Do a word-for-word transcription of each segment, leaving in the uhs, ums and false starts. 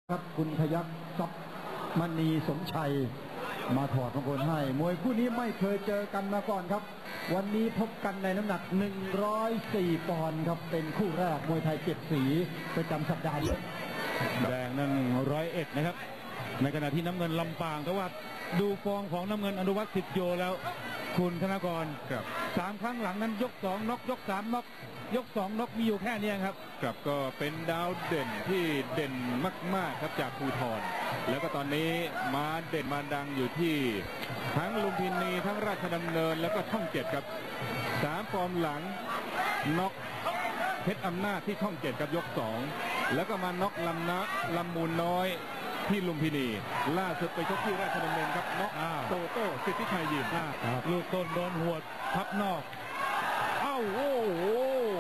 ครับคุณพยัคฆ์ทรัพย์มณีสมชัยมาถอดมงคลให้มวยคู่นี้ไม่เคยเจอกันมาก่อนครับวันนี้พบกันในน้ำหนักหนึ่งร้อยสี่ปอนด์ครับเป็นคู่แรกมวยไทยเจ็ดสีประจำสัปดาห์นี้แดงนั่งร้อยเอ็ดนะครับในขณะที่น้ำเงินลำปางแต่ว่าดูฟองของน้ำเงินอนุวัฒน์สิทธิโยแล้วคุณธนากรครับสามครั้งหลังนั้นยกสองน็อกยกสามน็อกยกสองน็อกมีอยู่แค่นี้ครับครับก็เป็นดาวเด่นที่เด่นมากๆครับจากภูธรแล้วก็ตอนนี้มาเด่นมาดังอยู่ที่ทั้งลุมพินีทั้งราชดำเนินแล้วก็ช่องเจ็ดครับสามฟอร์มหลังน็อกเพชรอำนาจที่ช่องเจ็ดครับยกสองแล้วก็มาน็อกลำนะลำมูลน้อยที่ลุมพินีล่าสุดไปชกที่ราชดำเนินครับน็อกโตโต้สิทธิชัยยิมลูกต้นโดนหัวพับนอกเอ้าโอ้โห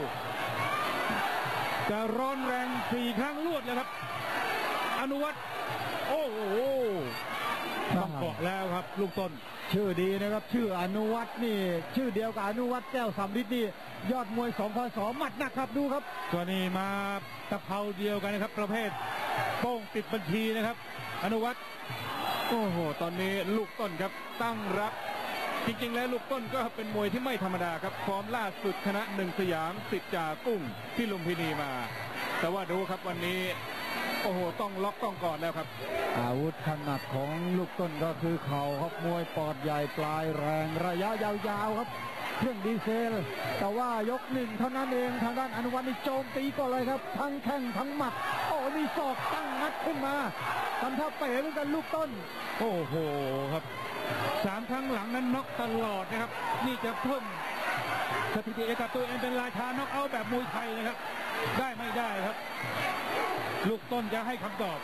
จะร้อนแรงสี่ครั้งรวดเลยครับอนุวัฒน์โอ้โหต้องเกาะแล้วครับลูกต้นชื่อดีนะครับชื่ออนุวัฒน์นี่ชื่อเดียวกับอนุวัฒน์แก้วสำริดนี่ยอดมวยสองพศหมัดหนักครับดูครับตัวนี้มาตะเภาเดียวกันนะครับประเภทโป้งติดบัญชีนะครับอนุวัฒน์โอ้โหตอนนี้ลูกต้นครับตั้งรับจริงๆแล้วลูกต้นก็เป็นมวยที่ไม่ธรรมดาครับฟอร์มล่าสุดชนะหนึ่งสยามสิทธิ์จ่ากุ้งที่ลุมพินีมาแต่ว่าดูครับวันนี้โอ้โหต้องล็อกต้องกอดแล้วครับอาวุธถนัดของลูกต้นก็คือเข่าครับมวยปอดใหญ่ปลายแรงระยะยาวๆครับเครื่องดีเซลแต่ว่ายกหนึ่งเท่านั้นเองทางด้านอนุวัฒน์นี่โจมตีก่อนเลยครับทั้งแข้งทั้งหมัดโอ้มีศอกตั้งงัดขึ้นมาทำท่าเป๋เหมือนกันลูกต้นโอ้โหครับสามครั้งหลังนั้นน็อกตลอดนะครับนี่จะเพิ่มสถิติเอกตัวเองเป็นราชาน็อกเอาแบบมวยไทยนะครับได้ไม่ได้ครับลูกต้นจะให้คำตอบ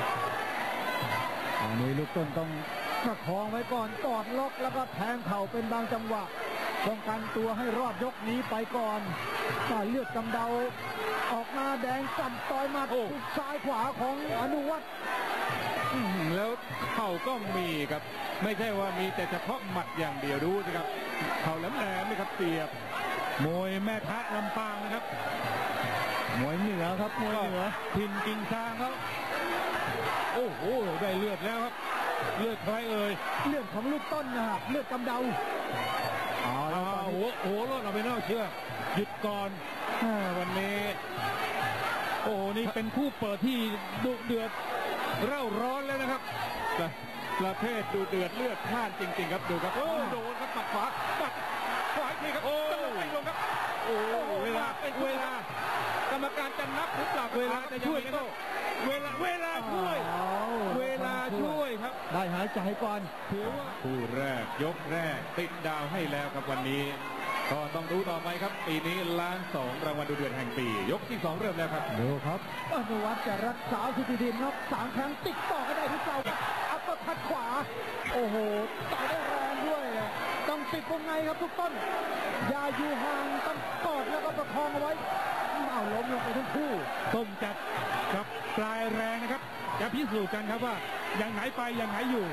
อันนี้ลูกต้นต้องประคองไว้ก่อนกอดล็อกแล้วก็แทงเข่าเป็นบางจังหวะป้องกันตัวให้รอดยกนี้ไปก่อนต่อเลือดกำเดาออกมาแดงสั่นต่อยมาทุกซ้ายขวาของอนุวัฒน์แล้วเข่าก็มีครับไม่ใช่ว่ามีแต่เฉพาะหมัดอย่างเดียวดูสิครับเข่าแหลมๆนี่ครับเสียบมวยแม่ทะลำปางนะครับมวยเหนือครับมวยเหนือทินกิ่งซางเขาโอ้โหได้เลือดแล้วครับเลือดใครเอ่ยเลือดของลูกต้นนะครับเลือดกำเดาอ๋อโอ้โหโอ้โหรถเราไปนอกเชื่อหยุดก่อนวันนี้โอ้นี่เป็นคู่เปิดที่ดุเดือดเร่าร้อนแล้วนะครับประเภทดูเดือดเลือดพล่านจริงๆครับดูครับโอ้โดนครับปัดขวาปัดขวาอีกทีครับโอ้ไม่ลงครับโอ้เวลาเป็นเวลากรรมการจะนับหรือเปล่าเวลาจะช่วยก็เวลาเวลาช่วยเวลาช่วยครับได้หายใจก่อนถือว่าคู่แรกยกแรกติดดาวให้แล้วครับวันนี้ก็ต้องดูต่อไปครับปีนี้ล้านสองรางวัลดูเดือดแห่งปียกที่สองเริ่มแล้วครับดูครับอนุวัฒน์จะรักษาสถิติน็อกสามครั้งติดต่อกันได้หรือเปล่าอัปเปอร์คัตขวาโอ้โหต่อยได้แรงด้วยต้องติดวงในครับทุกต้นอย่าอยู่ห่างต้องกอดแล้วก็ประคองเอาไว้เอาล้มลงไปทั้งคู่ต้นจัดกับปลายแรงนะครับจะพิสูจน์กันครับว่าอย่างไหนไปอย่างไหนอยู่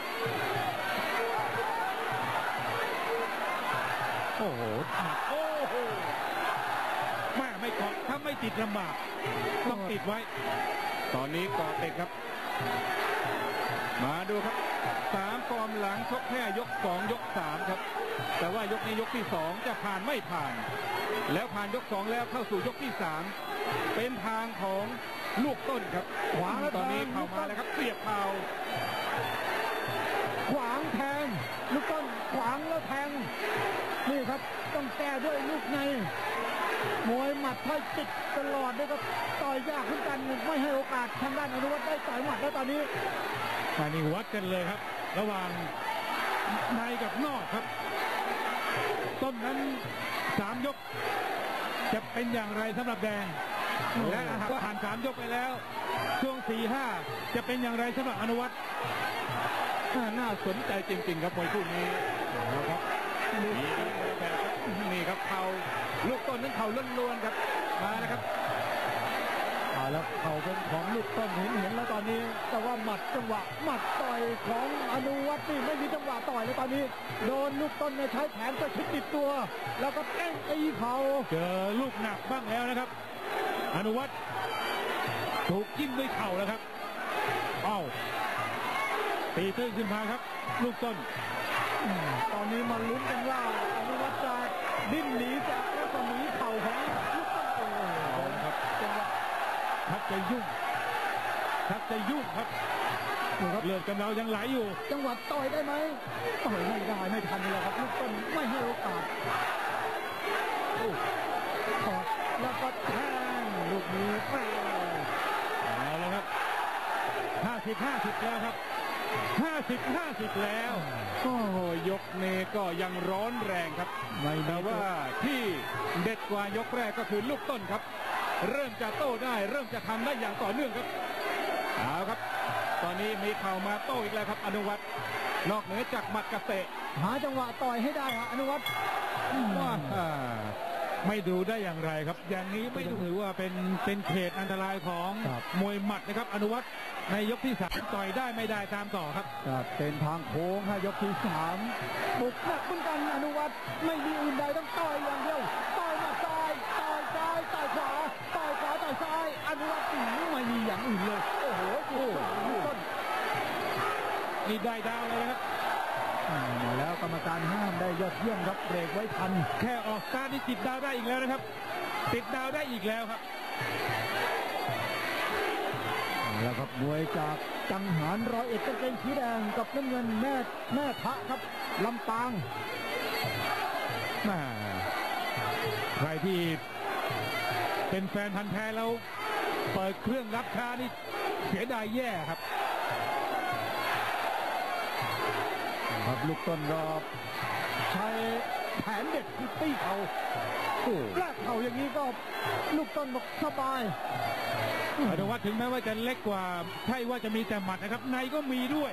โอ้โหโอ้โหแม่ไม่เกาะถ้าไม่ติดลำบากต้องติดไว้ตอนนี้เกาะติดครับมาดูครับสามฟอร์มหลังชกแค่ยกสองยกสามครับแต่ว่ายกนี้ยกที่สองจะผ่านไม่ผ่านแล้วผ่านยกสองแล้วเข้าสู่ยกที่สามเป็นทางของลูกต้นครับขวางตอนนี้เข้ามาแล้วครับเสียบเข่าขวางแทงลูกต้นขวางแล้วแทงนี่ครับต้องแก้ด้วยลูกในมวยหมัดไทยติดตลอดด้วยก็ต่อยยากขึ้นกันไม่ให้โอกาสทางด้านอนุวัฒน์ได้ต่อยหมัดแล้วตอนนี้อันนี้วัดกันเลยครับระหว่างในกับนอกครับต้นนั้นสามยกจะเป็นอย่างไรสำหรับแดงและผ่านสามยกไปแล้วช่วงสี่ห้าจะเป็นอย่างไรสำหรับอนุวัฒน์น่าสนใจจริงๆครับมวยคู่นี้นะครับนี่แบบนี่ครับเข่าลูกต้นนั้นเข่าล้วนๆครับมาแล้วครับเอาแล้วเข่าเป็นของลูกต้นเห็นเห็นแล้วตอนนี้แต่ว่าหมัดจังหวะหมัดต่อยของอนุวัฒน์นี่ไม่มีจังหวะต่อยเลยตอนนี้โดนลูกต้นเนี่ยใช้แขนประชิดติดตัวแล้วก็แข้งตีเข่าเจอลูกหนักบ้างแล้วนะครับอนุวัฒน์ถูกจิ้มด้วยเข่าแล้วครับตีตื้นขึ้นมาครับ ลูกต้นตอนนี้มาลุ้นกันว่าอนุวัฒน์จะดิ้นหนีจากรัศมีเข่าของลูกต้นโอ้โหเอาละครับจังหวะทักจะยุ่งทักจะยุ่งครับดูครับเลือดกำเดายังไหลอยู่จังหวะต่อยได้ไหมต่อยไม่ได้ไม่ทันเลยครับลูกต้นไม่ให้โอกาสโอ้ถอดแล้วก็แทงลูกนี้ไปเอาละครับห้าสิบห้าสิบแล้วครับห้าสิบห้าสิบแล้วโอ้โหยกนี้ก็ยังร้อนแรงครับไม่มีแต่ว่าที่เด็ดกว่ายกแรกก็คือลูกต้นครับ เริ่มจะโต้ได้เริ่มจะทำได้อย่างต่อเนื่องครับเอาครับ ตอนนี้มีเข่ามาโต้อีกแล้วครับอนุวัฒน์นอกเหนือจากหมัดกระเตะหาจังหวะต่อยให้ได้ฮะอนุวัฒน์ว่าไม่ดูได้อย่างไรครับ อย่างนี้ไม่ถือว่าเป็นเป็นเขตอันตรายของมวยหมัดนะครับอนุวัฒน์ในยกที่สามต่อยได้ไม่ได้ตามต่อครับครับเป็นทางโค้งฮะยกที่สามบุกหนักเหมือนกันอนุวัฒน์ไม่มีอื่นใดต้องต่อยอย่างเดียวต่อยหมาซ้ายต่อยซ้ายต่อยขวาต่อยขวาต่อยซ้ายอนุวัฒน์ไม่มีอย่างอื่นเลยโอ้โหโอ้โหต้นนี่ได้ดาวเลยนะครับมาแล้วกรรมการห้ามได้ยอดเยี่ยมครับเบรกไว้ทันแค่ออกสตาร์ทนี่ติดดาวได้อีกแล้วนะครับ ติดดาวได้อีกแล้วครับแล้วครับมวยจากจังหารร้อยเอ็ดกางเกงสีแดงกับน้ำเงินแม่แม่พระครับลำปางแม่ใครที่เป็นแฟนพันธ์แท้แล้วเปิดเครื่องรับช้านี่เสียดายแย่ครับครับลูกต้นก็ใช้แผนเด็ดคือตีเขาแรกเข่าอย่างนี้ก็ลูกต้นบอกสบายอนุวัฒน์ถึงแม้ว่าจะเล็กกว่าใช่ว่าจะมีแต่หมัดนะครับในก็มีด้วย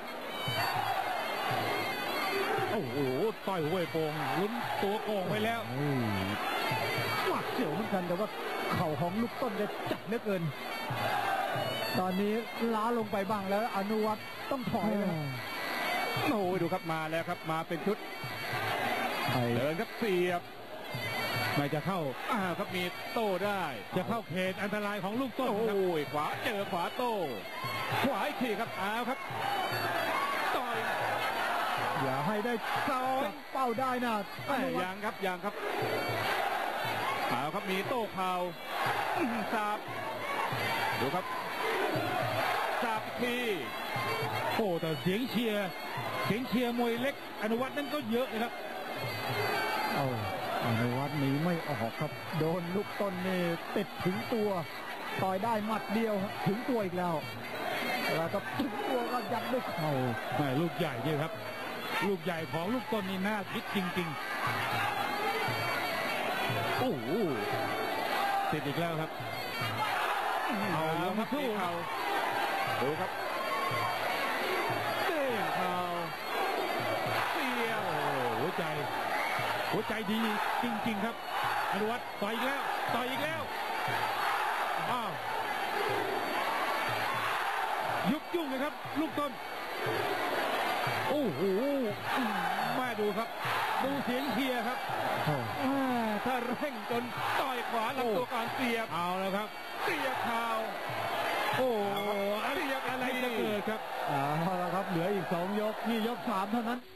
โอ้โหต่อยห้วยโป่งลุ้นตัวโกงไปแล้วหวาดเสียวเหมือนกันแต่ว่าเข่าของลูกต้นจะจับเหลือเกิน ตอนนี้ล้าลงไปบ้างแล้วอนุวัฒน์ต้องถอยนะโอ้โหดูครับมาแล้วครับมาเป็นชุดเดินครับเสียบไม่จะเข้าอ่าครับมีโต้ได้จะเข้าเขตอันตรายของลูกต้นโอ้ครับยขวาเจอขวาโต้ขวาอีกทีครับอ้าวครับต่อยอย่าให้ได้ซ้ายจับเป้าได้นะอแม่นุวัฒยังน์ครับยังครับอ้าวครับมีโต้เข่าอื้อหือสาบดูครับสาบอีกทีโอ้แต่เสียงเชียร์เสียงเชียร์มวยเล็กอนุวัฒน์นั่นก็เยอะนะครับเอาอนุวัฒน์หนีไม่ออกครับโดนลูกต้นนี่ติดถึงตัวต่อยได้หมัดเดียวถึงตัวอีกแล้วแล้วก็ถึงตัวก็ยัดด้วยเข่าแม่ลูกใหญ่นี่ครับ ลูกใหญ่ของลูกต้นนี่น่าคิดจริงๆ โอ้โหติดอีกแล้วครับ เอาเอาลงคมารับสู้มีครัเข่าบดูครับเด้งเข่าเสียบโอ้โหหัวใจ หัวใจดีจริงๆครับ อนุวัฒน์ต่อยอีกแล้วต่อยอีกแล้วอ้าวยุบยุ่งเลยครับ ลูกต้นโอ้โหมาดูครับ ดูเสียงเชียร์ครับอ่าถ้าเร่งจนต่อยขวาลำตัวก่อนเสียบเอาแล้วครับเสียบเข่าโอ้โหอะไรอะไรจะเกิดครับเอาละครับเหลืออีกสองยกนี่ยกสามเท่านั้น